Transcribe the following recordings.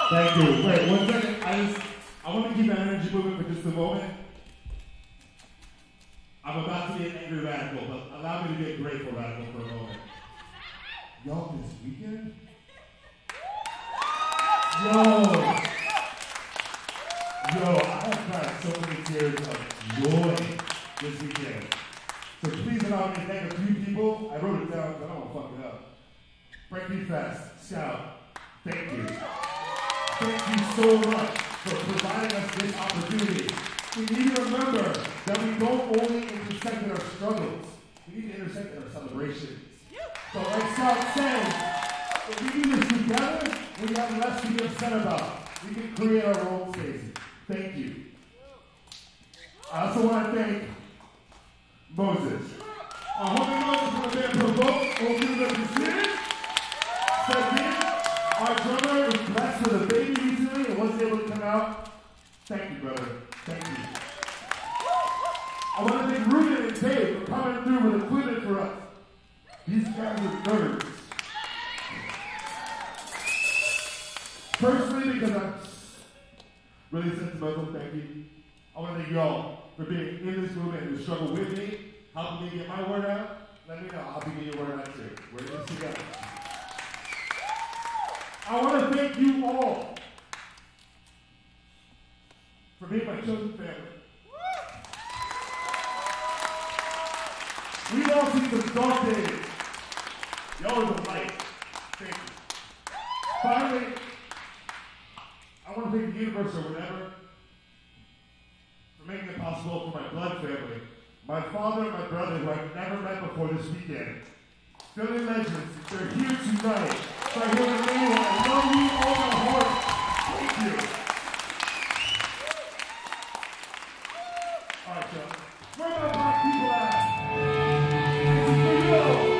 Thank you. Wait, 1 second. I want to keep that energy moving for just a moment. I'm about to be an angry radical, but allow me to be a grateful radical for a moment. Y'all, this weekend? Yo, I have cried so many tears of joy this weekend. So please allow me to thank a few people. I wrote it down, but I don't want to fuck it up. Break Me Fast, Scout, thank you. Thank you so much for providing us this opportunity. We need to remember that we don't only intersect in our struggles, we need to intersect in our celebrations. So like Scout said, if we do this together, we have less to be upset about. We can create our own spaces. Thank you. I also want to thank Moses. Homie Moses from the band Provoke, Rotunda the Second, our drummer was blessed with a baby recently and wasn't able to come out. Thank you, brother. Thank you. I want to thank Ruben and Dave for coming through with equipment for us. These guys are nerds. Personally, because I'm really sentimental, thank you. I want to thank y'all for being in this movement and to struggle with me, helping me get my word out. Let me know. I'll be getting your word out too. We're in this together. I want to thank you all for being my chosen family. We've all seen some dark days. Y'all are the light. Thank you. Finally, I want to thank the universe or whatever for making it possible for my blood family, my father and my brother who I've never met before this weekend. Philly legends, they're here tonight. So I hear the name, I love you all my heart. Thank you. All right, y'all. Where are my black people at? This is for you.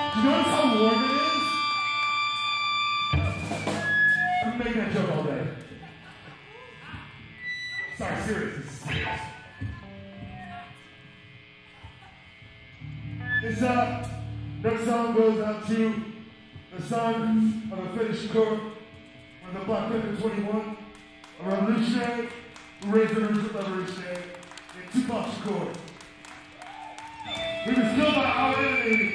you notice how warm it is? I'm making that joke all day. Sorry, serious. This is serious. This next song goes out to the son of the Finnish court, of the Black Panther 21, a revolutionary who raised the revolutionary, named Tupac Shakur. He was killed by our enemies.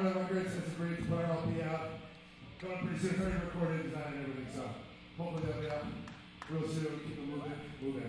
other records has agreed to put our LP out. Going pretty soon, starting recorded, design, and everything, so hopefully they'll be out real soon. Keep them moving.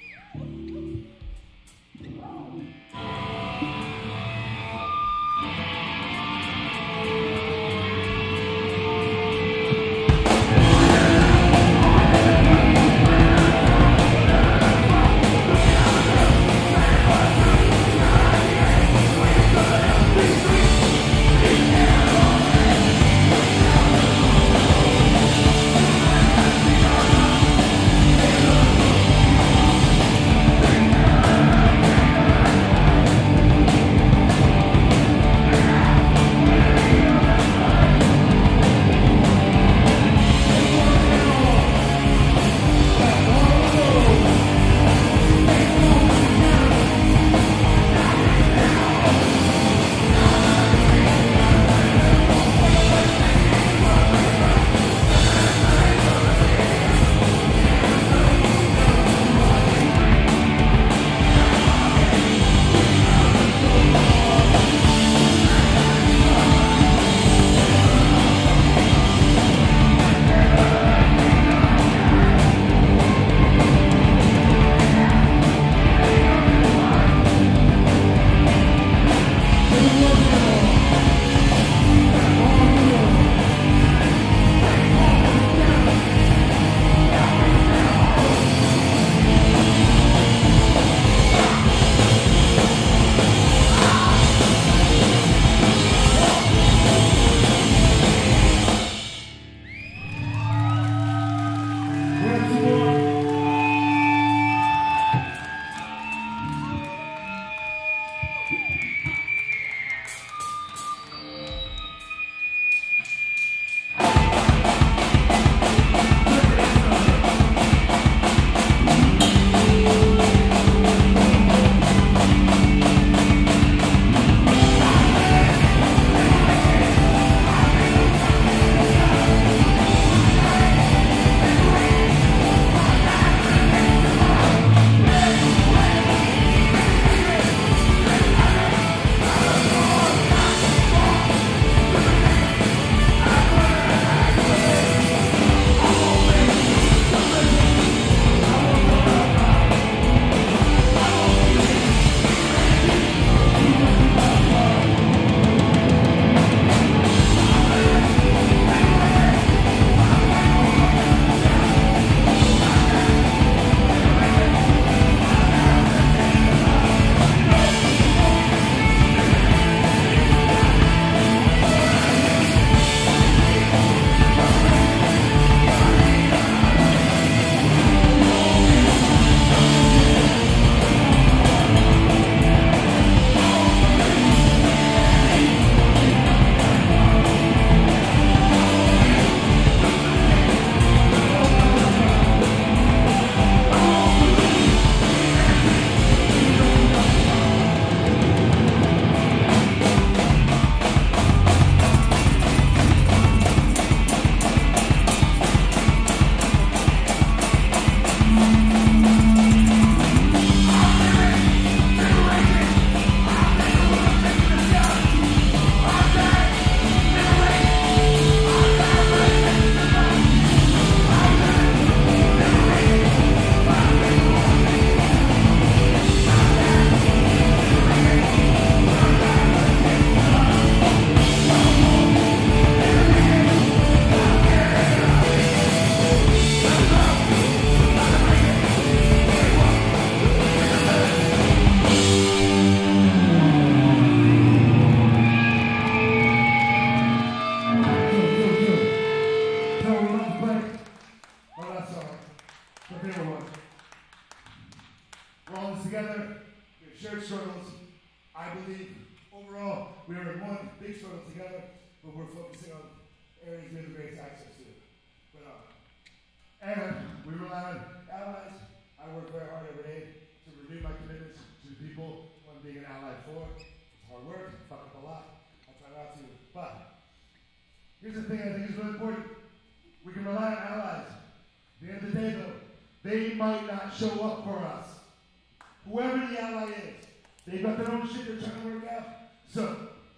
Here's the thing I think is really important. We can rely on allies. At the end of the day, though, they might not show up for us. Whoever the ally is, they've got their own shit they're trying to work out. So,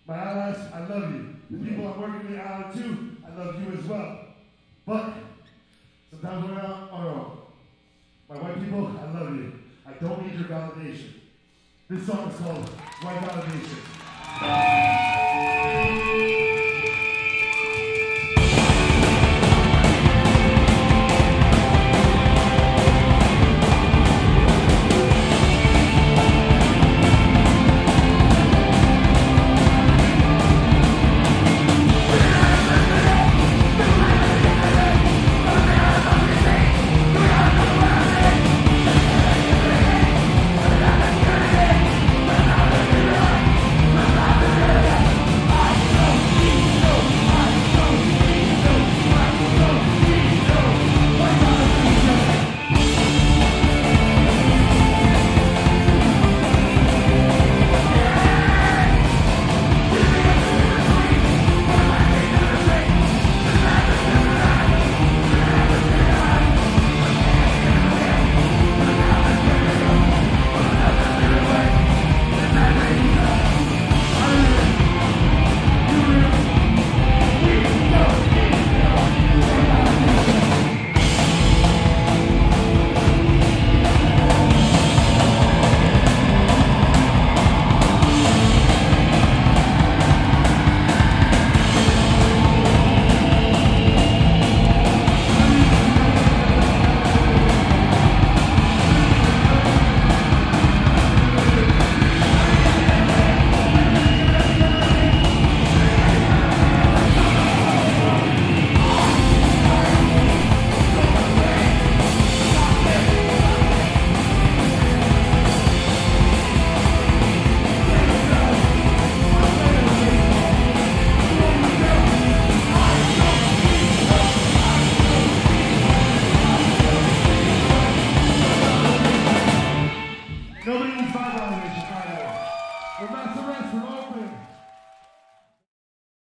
My allies, I love you. The people I'm working with ally too, I love you as well. But sometimes we're out on our own. My white people, I love you. I don't need your validation. This song is called White Validation.